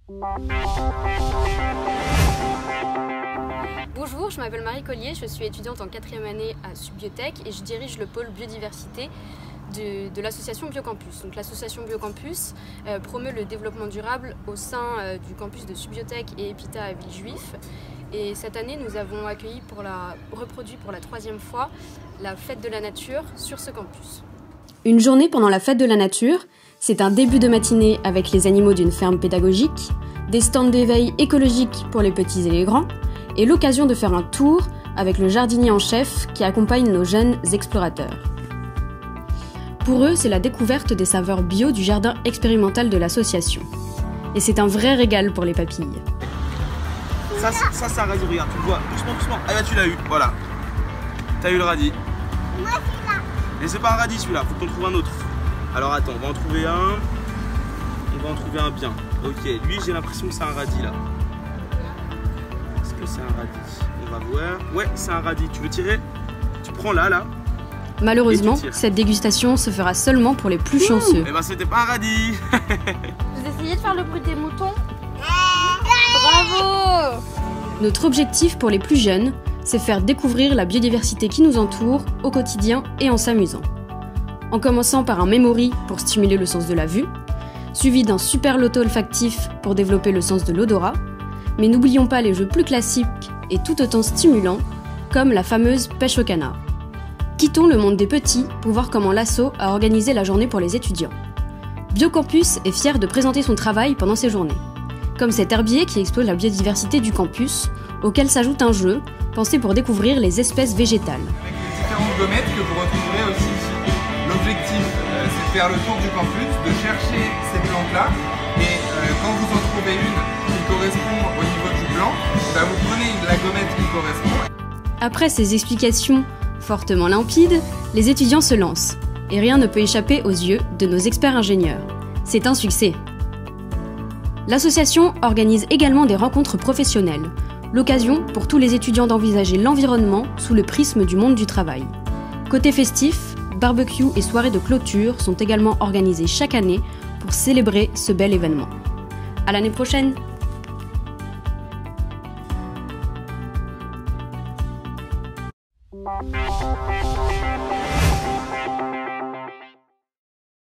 Bonjour, je m'appelle Marie Collier, je suis étudiante en 4e année à Subbiotech et je dirige le pôle biodiversité de l'association Biocampus. Donc l'association Biocampus promeut le développement durable au sein du campus de Subbiotech et EPITA à Villejuif. Et cette année, nous avons accueilli reproduit pour la 3e fois la fête de la nature sur ce campus. Une journée pendant la fête de la nature, c'est un début de matinée avec les animaux d'une ferme pédagogique, des stands d'éveil écologique pour les petits et les grands, et l'occasion de faire un tour avec le jardinier en chef qui accompagne nos jeunes explorateurs. Pour eux, c'est la découverte des saveurs bio du jardin expérimental de l'association. Et c'est un vrai régal pour les papilles. Ça c'est un radis, regarde, tu le vois, doucement, doucement. Ah bah tu l'as eu, voilà. T'as eu le radis. Moi celui-là. Mais c'est pas un radis celui-là, faut qu'on trouve un autre. Alors attends, on va en trouver un. On va en trouver un bien. Ok, lui j'ai l'impression que c'est un radis là. Est-ce que c'est un radis? On va voir. Ouais, c'est un radis. Tu veux tirer? Tu prends là. Malheureusement, cette dégustation se fera seulement pour les plus chanceux. Eh ben c'était pas un radis. Vous essayez de faire le bruit des moutons? Bravo! Notre objectif pour les plus jeunes, c'est faire découvrir la biodiversité qui nous entoure au quotidien et en s'amusant. En commençant par un memory pour stimuler le sens de la vue, suivi d'un super loto olfactif pour développer le sens de l'odorat, mais n'oublions pas les jeux plus classiques et tout autant stimulants, comme la fameuse pêche au canard. Quittons le monde des petits pour voir comment l'asso a organisé la journée pour les étudiants. Biocampus est fier de présenter son travail pendant ces journées, comme cet herbier qui explore la biodiversité du campus, auquel s'ajoute un jeu pensé pour découvrir les espèces végétales. Avec les différentes gommettes que vous retrouverez aussi ici. L'objectif, c'est de faire le tour du campus, de chercher ces plantes-là, et quand vous en trouvez une qui correspond au niveau du blanc, vous prenez la gommette qui correspond. Après ces explications fortement limpides, les étudiants se lancent, et rien ne peut échapper aux yeux de nos experts ingénieurs. C'est un succès. L'association organise également des rencontres professionnelles, l'occasion pour tous les étudiants d'envisager l'environnement sous le prisme du monde du travail. Côté festif, barbecue et soirées de clôture sont également organisées chaque année pour célébrer ce bel événement. À l'année prochaine!